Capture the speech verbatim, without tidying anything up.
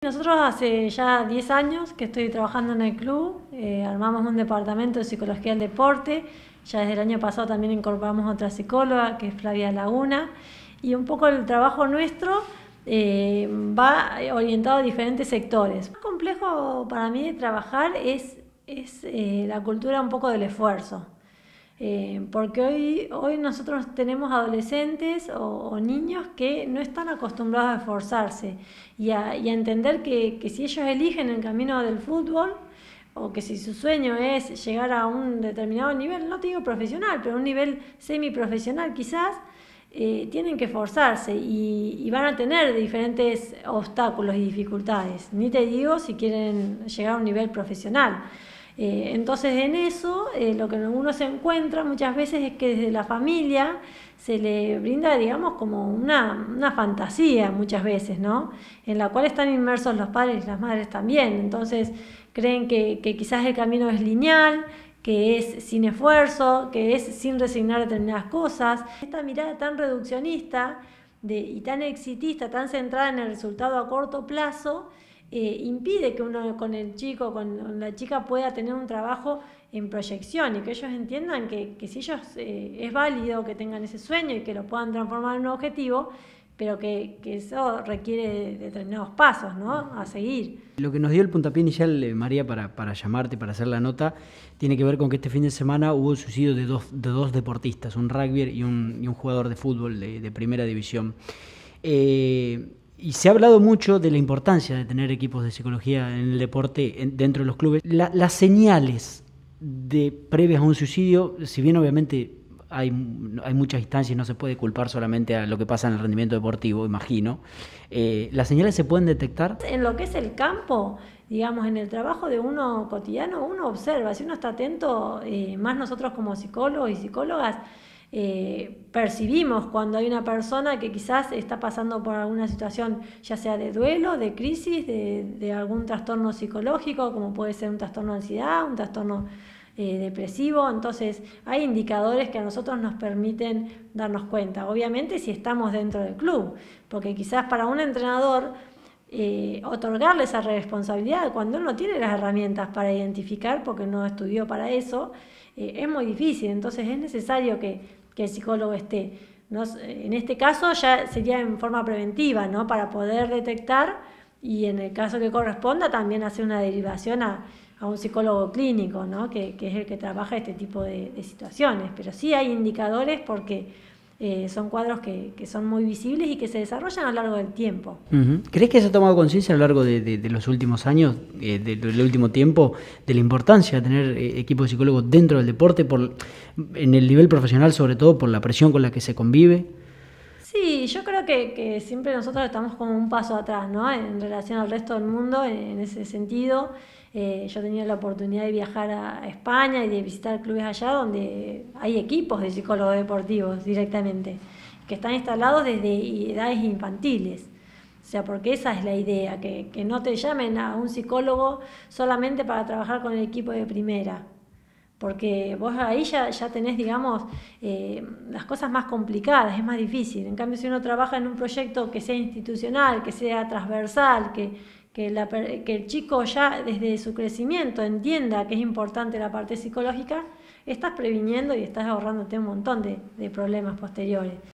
Nosotros hace ya diez años que estoy trabajando en el club, eh, armamos un departamento de psicología del deporte, ya desde el año pasado también incorporamos otra psicóloga que es Flavia Laguna, y un poco el trabajo nuestro eh, va orientado a diferentes sectores. Lo más complejo para mí de trabajar es, es eh, la cultura un poco del esfuerzo. Eh, porque hoy, hoy nosotros tenemos adolescentes o, o niños que no están acostumbrados a esforzarse y a, y a entender que, que si ellos eligen el camino del fútbol o que si su sueño es llegar a un determinado nivel, no te digo profesional, pero un nivel semiprofesional quizás, eh, tienen que esforzarse y, y van a tener diferentes obstáculos y dificultades, ni te digo si quieren llegar a un nivel profesional. Eh, entonces en eso eh, lo que uno se encuentra muchas veces es que desde la familia se le brinda, digamos, como una, una fantasía muchas veces, ¿no? En la cual están inmersos los padres y las madres también. Entonces creen que, que quizás el camino es lineal, que es sin esfuerzo, que es sin resignar determinadas cosas. Esta mirada tan reduccionista de, y tan exitista, tan centrada en el resultado a corto plazo, Eh, impide que uno con el chico, con la chica pueda tener un trabajo en proyección y que ellos entiendan que, que si ellos eh, es válido que tengan ese sueño y que lo puedan transformar en un objetivo, pero que, que eso requiere determinados pasos, ¿no?, a seguir. Lo que nos dio el puntapié inicial, eh, María, para, para llamarte, para hacer la nota, tiene que ver con que este fin de semana hubo el suicidio de dos, de dos deportistas, un rugby y un, y un jugador de fútbol de, de primera división. Eh, Y se ha hablado mucho de la importancia de tener equipos de psicología en el deporte en, dentro de los clubes. La, las señales de previas a un suicidio, si bien obviamente hay, hay muchas instancias y no se puede culpar solamente a lo que pasa en el rendimiento deportivo, imagino, eh, ¿las señales se pueden detectar? En lo que es el campo, digamos, en el trabajo de uno cotidiano, uno observa, si uno está atento, eh, más nosotros como psicólogos y psicólogas, Eh, percibimos cuando hay una persona que quizás está pasando por alguna situación, ya sea de duelo, de crisis, de, de algún trastorno psicológico, como puede ser un trastorno de ansiedad, un trastorno eh, depresivo. Entonces hay indicadores que a nosotros nos permiten darnos cuenta, obviamente si estamos dentro del club, porque quizás para un entrenador eh, otorgarle esa responsabilidad cuando él no tiene las herramientas para identificar, porque no estudió para eso, eh, es muy difícil. Entonces es necesario que que el psicólogo esté. ¿No? En este caso ya sería en forma preventiva, ¿no?, para poder detectar y en el caso que corresponda también hacer una derivación a, a un psicólogo clínico, ¿no?, que, que es el que trabaja este tipo de, de situaciones. Pero sí hay indicadores porque eh, son cuadros que, que son muy visibles y que se desarrollan a lo largo del tiempo. Uh-huh. ¿Crees que se ha tomado conciencia a lo largo de, de, de los últimos años, eh, de, del último tiempo, de la importancia de tener eh, equipos de psicólogos dentro del deporte, por, en el nivel profesional, sobre todo por la presión con la que se convive? Sí, yo creo que, que siempre nosotros estamos como un paso atrás, ¿no?, en relación al resto del mundo en, en ese sentido. Eh, yo tenía la oportunidad de viajar a España y de visitar clubes allá donde hay equipos de psicólogos deportivos directamente, que están instalados desde edades infantiles. O sea, porque esa es la idea, que, que no te llamen a un psicólogo solamente para trabajar con el equipo de primera, porque vos ahí ya, ya tenés, digamos, eh, las cosas más complicadas, es más difícil. En cambio, si uno trabaja en un proyecto que sea institucional, que sea transversal, que, que, la, que el chico ya desde su crecimiento entienda que es importante la parte psicológica, estás previniendo y estás ahorrándote un montón de, de problemas posteriores.